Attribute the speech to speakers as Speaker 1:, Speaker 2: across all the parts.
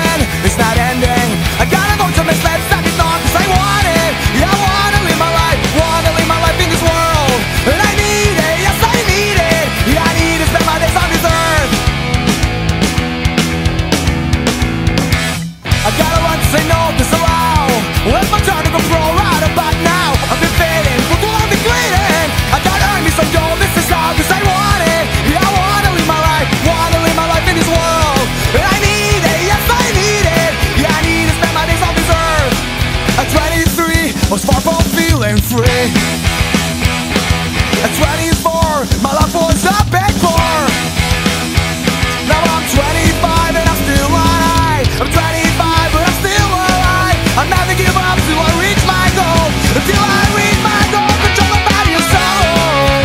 Speaker 1: end, it's not ending. I gotta go to my sled, stop it on, cause I want it. Yeah, I wanna live my life in this world. And I need it, yes I need it. Yeah, I need to spend my days on this earth. I gotta learn to say no, disallow. It's my turn to control right about now. I've been fading, for too long I've been bleeding. I gotta earn me some dough, this is how, cause I want it. Yeah, I wanna live my life in this world. And I need it, yes I need it. Yeah, I need to spend my days on this earth. At 23, I was far from feeling free. At 24, my life was a big bore. Now I'm 25 and I'm still alive. I'm 25 but I'm still alive. I'll never give up till I reach my goal. Until I reach my goal, control my body and soul.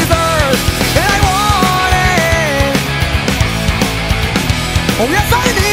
Speaker 1: Oh yes I need